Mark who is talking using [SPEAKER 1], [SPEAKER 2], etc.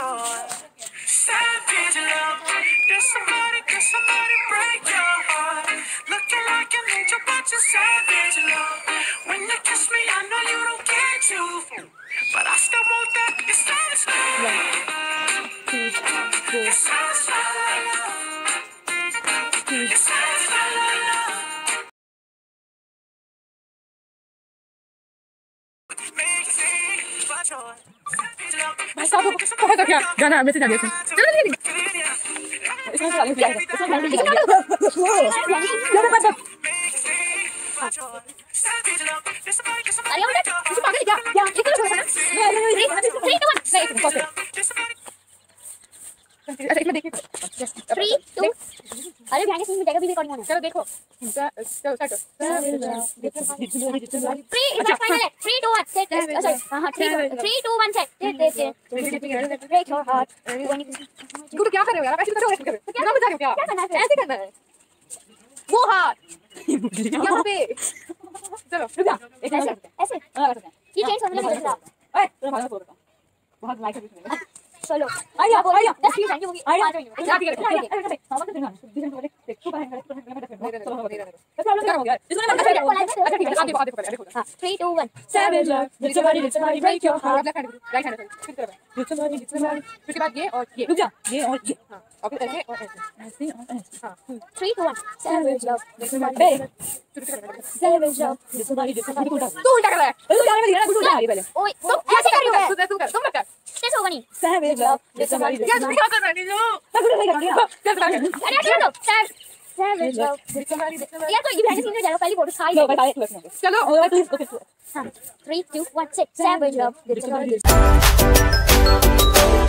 [SPEAKER 1] Savage love. Did somebody break your heart? Looking like an angel, but you're savage love. When you kiss me, I know you don't get you, but I still want that. You're satisfied. You're satisfied. You're satisfied.
[SPEAKER 2] भाई साहब बहुत हो गया गाना में से जा दिया चलो इसमें चला लिया इसमें डाल दिया ये बस
[SPEAKER 3] अरे उधर मुझे पागल क्या इतना छोटा ना नहीं 3 2 1 नहीं पॉज
[SPEAKER 2] अच्छा इसमें देखिए
[SPEAKER 3] 3 2 अरे ध्यान से जाएगा भी रिकॉर्डिंग होना
[SPEAKER 2] चलो देखो चलो स्टार्ट
[SPEAKER 3] 3 इज फाइनल 3 2 1 सेट अच्छा हां 3 2 1 सेट ब्रेक योर हार्ट
[SPEAKER 2] गुरु क्या कर रहे हो यार ऐसे करो क्या बता रहे हो क्या ऐसे करना है वो हाथ यहाँ पे चलो रुक जा
[SPEAKER 3] ऐसे ये चेंज होने लगा
[SPEAKER 2] ओए बहुत लाइक है
[SPEAKER 3] चलो
[SPEAKER 2] आइडिया
[SPEAKER 3] 10 मिनट की होगी
[SPEAKER 2] आइडिया
[SPEAKER 3] 5 मिनट
[SPEAKER 2] क्या ठीक है सामान तो देना देख तू पहन चलो हो गया इसमें अच्छा ठीक है आप देखो देखो
[SPEAKER 3] हां 3 2 1
[SPEAKER 2] savage love did somebody break your heart right hand फिर करो did somebody उसके बाद ये और ये रुक जा ये और ये हां और फिर ऐसे और ऐसे और ऐसे हां
[SPEAKER 3] 3 2 1 savage love
[SPEAKER 2] did somebody
[SPEAKER 3] savage love
[SPEAKER 2] did somebody तू उल्टा कर रहा है तू जाने में दिया ना तू उल्टा आ रही पहले
[SPEAKER 3] ओए तुम ऐसे कर रही हो
[SPEAKER 2] तू कर तुम कर
[SPEAKER 3] कैसे होगा नहीं
[SPEAKER 2] savage love did somebody
[SPEAKER 3] क्या कर रहा है नीलू अरे चलो savage love
[SPEAKER 2] did somebody
[SPEAKER 3] यार तो ये भी सीन में जाएगा पहली फोटो खाई
[SPEAKER 2] चलो please okay
[SPEAKER 3] 3 2 1 6 savage love did somebody